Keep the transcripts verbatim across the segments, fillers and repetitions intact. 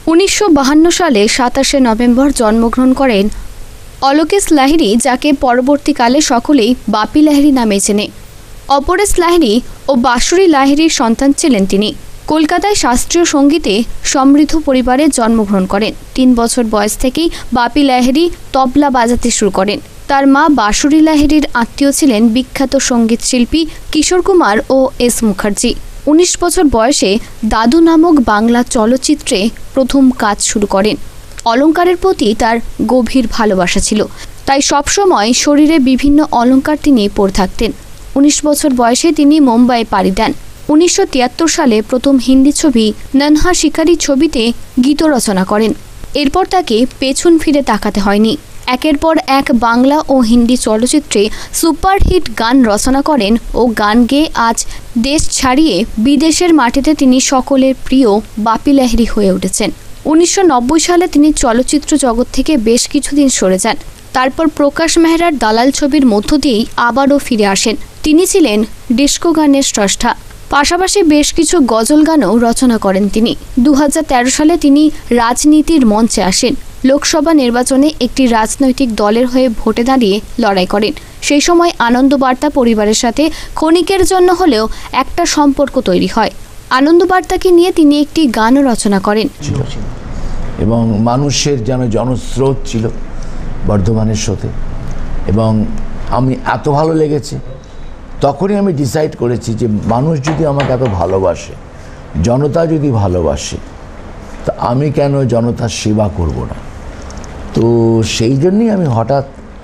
উনিশশো বাহান্ন সালে সাতাশে নভেম্বর জন্মগ্রহণ করেন অলোকেশ লাহিড়ী, যাকে পরবর্তীকালে সকলেই বাপি লাহিড়ী নামে চেনে। অপরেশ লাহিড়ী ও বাঁশুরি লাহিড়ীর সন্তান ছিলেন তিনি। কলকাতায় শাস্ত্রীয় সঙ্গীতে সমৃদ্ধ পরিবারে জন্মগ্রহণ করেন। তিন বছর বয়স থেকেই বাপি লাহিড়ী তবলা বাজাতে শুরু করেন। তার মা বাঁশুরি লাহিড়ীর আত্মীয় ছিলেন বিখ্যাত সঙ্গীত শিল্পী কিশোর কুমার ও এস মুখার্জি। উনিশ বছর বয়সে দাদু নামক বাংলা চলচ্চিত্রে প্রথম কাজ শুরু করেন। অলঙ্কারের প্রতি তার গভীর ভালোবাসা ছিল, তাই সবসময় শরীরে বিভিন্ন অলঙ্কার তিনি পরে থাকতেন। উনিশ বছর বয়সে তিনি মুম্বাই পাড়ি দেন। উনিশশো তিয়াত্তর সালে প্রথম হিন্দি ছবি ননহা শিকারি ছবিতে গীত রচনা করেন। এরপর তাকে পেছন ফিরে তাকাতে হয়নি। একের পর এক বাংলা ও হিন্দি চলচ্চিত্রে সুপারহিট গান রচনা করেন ও গান গেয়ে আজ দেশ ছাড়িয়ে বিদেশের মাটিতে তিনি সকলের প্রিয় বাপি লাহিড়ী হয়ে উঠেছেন। উনিশশো নব্বই সালে তিনি চলচ্চিত্র জগৎ থেকে বেশ কিছুদিন সরে যান। তারপর প্রকাশ মেহরার দালাল ছবির মধ্য দিয়েই আবারও ফিরে আসেন। তিনি ছিলেন ডিস্কো গানের স্রষ্টা। পাশাপাশি বেশ কিছু গজল গানও রচনা করেন তিনি। দু হাজার তেরো সালে তিনি রাজনীতির মঞ্চে আসেন। লোকসভা নির্বাচনে একটি রাজনৈতিক দলের হয়ে ভোটে দাঁড়িয়ে লড়াই করেন। সেই সময় আনন্দবার্তা পরিবারের সাথে ক্ষণিকের জন্য হলেও একটা সম্পর্ক তৈরি হয়। আনন্দবার্তাকে নিয়ে তিনি একটি গানও রচনা করেন। এবং মানুষের যেন জনস্রোত ছিল বর্ধমানের সাথে, এবং আমি এত ভালো লেগেছে, তখনই আমি ডিসাইড করেছি যে মানুষ যদি আমাকে এত ভালোবাসে, জনতা যদি ভালোবাসে, তা আমি কেন জনতার সেবা করব না। তো সেই জন্যই আমি হঠাৎ,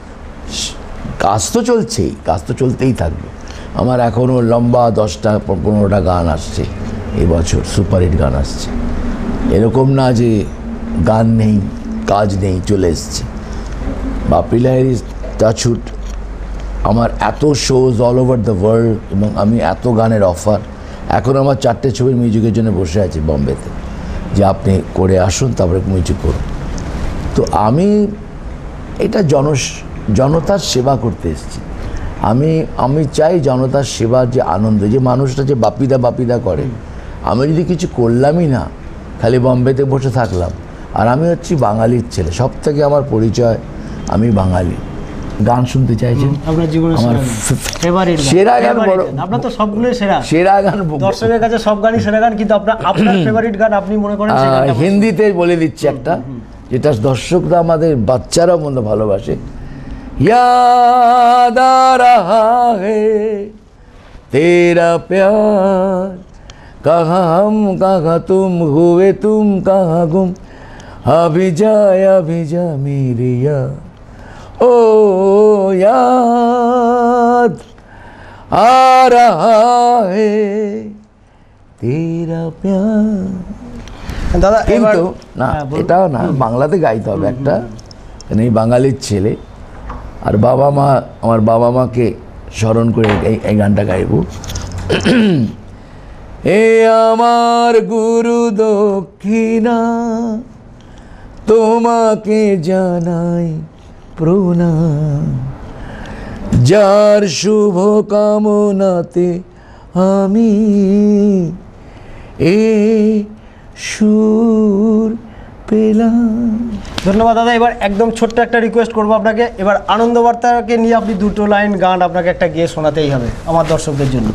কাজ তো চলছেই, কাজ তো চলতেই থাকবে। আমার এখনও লম্বা দশটা পনেরোটা গান আসছে, এবছর সুপারহিট গান আসছে। এরকম না যে গান নেই, কাজ নেই, চলে এসছে। বাপি লাহিড়ী টাচুট আমার এত shows all over the world, এবং আমি এত গানের অফার। এখন আমার চারটে ছবির মিউজিকের জন্য বসে আছি বম্বেতে, যে আপনি করে আসুন, তারপরে মিউজিক করুন। তো আমি এটা জন জনতার সেবা করতে এসেছি। আমি আমি চাই জনতার সেবার যে আনন্দ, যে মানুষটা যে বাপিদা বাপিদা করে, আমি যদি কিছু করলামই না, খালি বম্বেতে বসে থাকলাম। আর আমি হচ্ছি বাঙালির ছেলে, সব থেকে আমার পরিচয়, আমি বাঙালি। গান শুনতে চাইছেন? আপনার জীবনের আমার ফেভারিট সেরা গান, আপনার তো সবগুলোই সেরা সেরা গান, দর্শকের কাছে সব গানই সেরা গান, কিন্তু আপনার আপনার ফেভারিট গান আপনি মনে করেন সেটা? হিন্দিতে বলে দিচ্ছি একটা, যেটা দর্শকরা, আমাদের বাচ্চারাও মনে ভালোবাসে। याद आ रहा है तेरा प्यार, कहाँ हम कहाँ तुम, हुए तुम कहाँ गुम, अभी जा अभी जा मेरी यार, ओ याद आ रहा है तेरा प्यार। দাদা কিন্তু না, এটাও না, বাংলাতে গাইতে হবে একটা, এই বাঙালির ছেলে। আর বাবা মা, আমার বাবা মাকে স্মরণ করে এই এই গানটা গাইব। এ আমার গুরু দক্ষিণা, তোমাকে জানাই প্রণাম, যার শুভ কামনাতে আমি এ সুর পেলাম। ধন্যবাদ দাদা। এবার একদম ছোট্ট একটা রিকোয়েস্ট করবো আপনাকে, এবার আনন্দবার্তাকে নিয়ে আপনি দুটো লাইন গান আপনাকে একটা গেয়ে শোনাতেই হবে আমার দর্শকদের জন্য।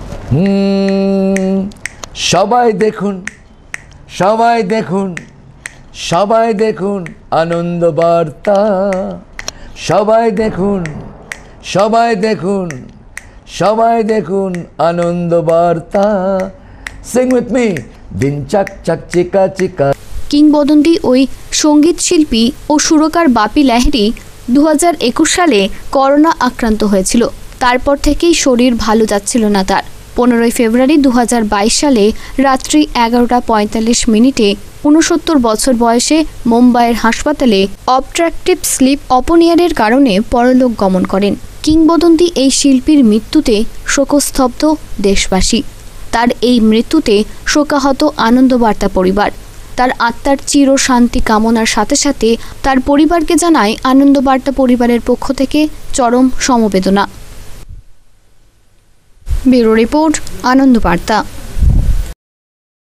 সবাই দেখুন, সবাই দেখুন, সবাই দেখুন আনন্দবার্তা, সবাই দেখুন, সবাই দেখুন, সবাই দেখুন আনন্দবার্তা। সিং উইথ মি, দিন চাক চাক চিকা চিকা। কিংবদন্তি ওই সঙ্গীত শিল্পী ও সুরকার বাপি লাহিড়ী দু হাজার একুশ সালে করোনা আক্রান্ত হয়েছিল। তারপর থেকেই শরীর ভালো যাচ্ছিল না তার। পনেরোই ফেব্রুয়ারি দু হাজার বাইশ সালে রাত্রি এগারোটা পঁয়তাল্লিশ মিনিটে ঊনসত্তর বছর বয়সে মুম্বাইয়ের হাসপাতালে অবস্ট্রাকটিভ স্লিপ অপনিয়ারের কারণে পরলোক গমন করেন। কিংবদন্তি এই শিল্পীর মৃত্যুতে শোকস্তব্ধ দেশবাসী। তার এই মৃত্যুতে শোকাহত আনন্দবার্তা পরিবার। তার আত্মার চির শান্তি কামনার সাথে সাথে তার পরিবারকে জানায় আনন্দবার্তা পরিবারের পক্ষ থেকে চরম সমবেদনা। Bureau report, Anandabarta.